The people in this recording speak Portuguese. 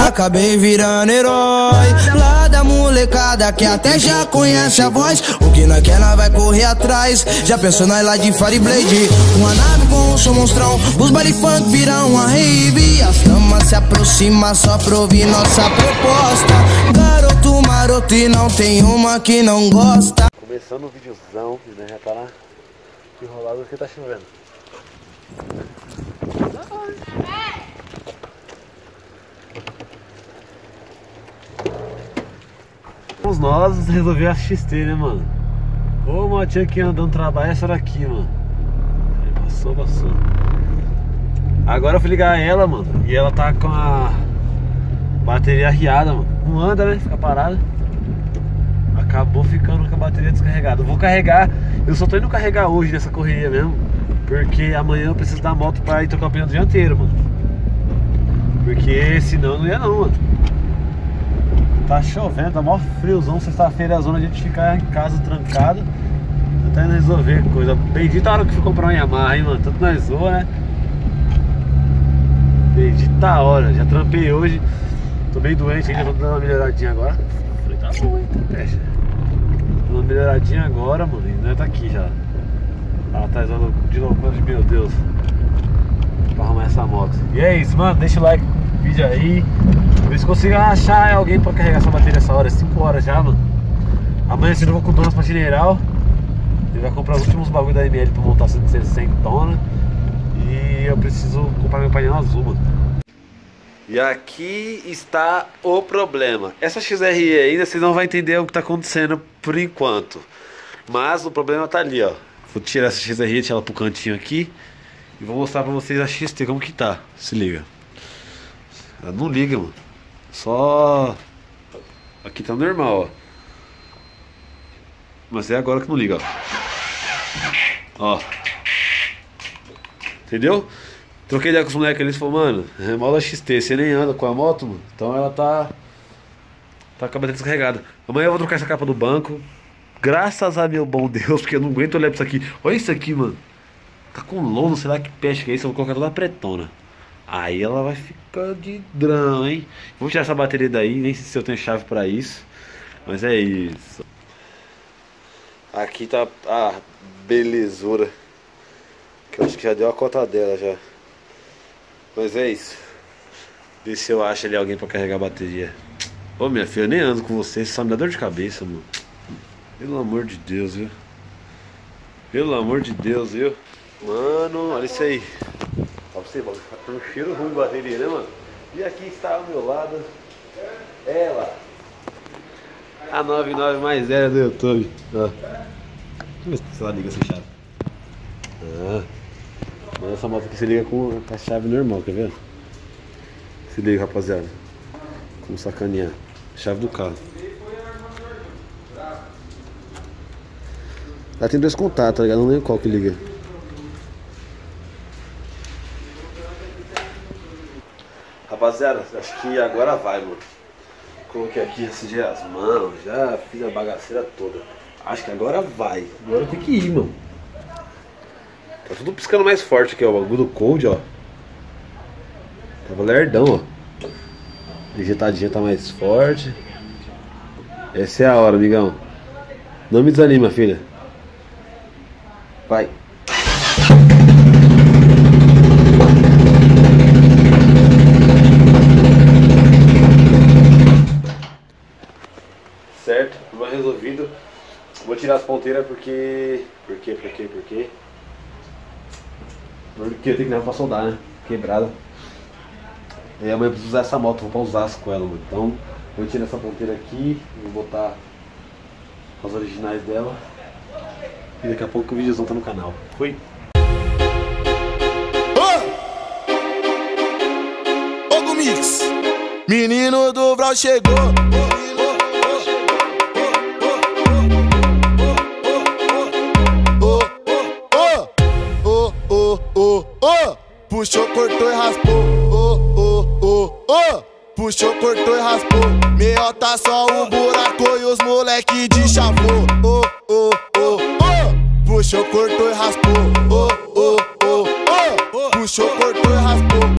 acabei virando herói. Lá da molecada que até já conhece a voz. O que nós quer, nós vai correr atrás. Já pensou nós lá de Fire Blade? Uma nave com um som monstrão. Os baile funk viram uma rave. As damas se aproximam só pra ouvir nossa proposta. Garoto maroto e não tem uma que não gosta. Começando o videozão, né? Já tá lá enrolado porque tá chovendo. Vamos nós resolver a XT, né, mano? Ô, motinha aqui andando trabalho, essa daqui, mano. Passou. Agora eu fui ligar ela, mano, e ela tá com a bateria arriada, mano. Não anda, né? Fica parada. Acabou ficando com a bateria descarregada. Eu vou carregar, eu só tô indo carregar hoje nessa correria mesmo, porque amanhã eu preciso da moto pra ir trocar o pneu dianteiro, mano. Porque senão não ia não, mano. Tá chovendo, tá mó friozão. Sexta-feira é a zona de a gente ficar em casa trancado. Tá indo resolver coisa. Bendita a hora que fui comprar uma Yamaha, hein, mano. Tanto nós zoa, né? Bendita a hora. Já trampei hoje. Tô bem doente ainda, tô dando uma melhoradinha agora. Falei, tá bom, hein, tá peste. Dando uma melhoradinha agora, mano. E nós tá aqui já. Ela tá usando de loucura de meu Deus. Pra arrumar essa moto. E é isso, mano. Deixa o like no vídeo aí. Ver se consigo achar alguém pra carregar essa bateria essa hora. É 5 horas já, mano. Amanhã cedo eu vou com o Donas pra General. Ele vai comprar os últimos bagulho da ML pra montar 100 tona. E eu preciso comprar meu painel azul, mano. E aqui está o problema. Essa XRE ainda vocês não vão entender o que tá acontecendo por enquanto. Mas o problema tá ali, ó. Vou tirar essa XRE, tirar ela pro cantinho aqui. E vou mostrar pra vocês a XT como que tá. Se liga. Ela não liga, mano. Só... Aqui tá normal, ó. Mas é agora que não liga, ó. Ó. Entendeu? Troquei ideia com os moleques, eles falaram, mano, é mola XT, você nem anda com a moto, mano. Então ela tá com a bateria descarregada. Amanhã eu vou trocar essa capa do banco. Graças a meu bom Deus, porque eu não aguento olhar pra isso aqui. Olha isso aqui, mano. Tá com lodo, sei lá que peste que é isso. Eu vou colocar toda pretona. Aí ela vai ficar de drão, hein? Vou tirar essa bateria daí, nem sei se eu tenho chave pra isso. Mas é isso. Aqui tá a belezura. Que eu acho que já deu a cota dela já. Mas é isso. Ver se eu acho ali alguém pra carregar a bateria. Ô, minha filha, eu nem ando com você só me dá dor de cabeça, mano. Pelo amor de Deus, viu? Pelo amor de Deus, viu? Mano, olha isso aí. Olha você, mano, tá um cheiro ruim de bateria, né, mano? E aqui está ao meu lado ela, a 99 mais velha do YouTube. Ó. Deixa eu ver se ela liga essa chave. Mas essa moto aqui se liga com a chave normal, quer ver? Se liga, rapaziada. Como sacanear. Chave do carro. Ela tem 2 contatos, tá ligado? Não lembro qual que liga. Rapaziada, acho que agora vai, mano. Coloquei aqui, assujei as mãos, já fiz a bagaceira toda. Acho que agora vai. Agora tem que ir, mano. Tá tudo piscando mais forte aqui, ó. O bagulho do cold, ó. Tava lerdão, ó. Injetadinha tá mais forte. Essa é a hora, amigão. Não me desanima, filha. Vai. Certo, problema resolvido. Vou tirar as ponteiras porque eu tenho que levar pra soldar, né? Quebrada. E amanhã eu preciso usar essa moto, vou pra Osasco com ela, mano. Então, vou tirar essa ponteira aqui, vou botar as originais dela. E daqui a pouco o videozão tá no canal. Fui! Ô Mix, menino do Vral chegou. Puxou, cortou e raspou. Puxou, cortou e raspou. Meio tá só um buraco e os moleque de chavô. Puxou, cortou e raspou. Puxou, cortou e raspou.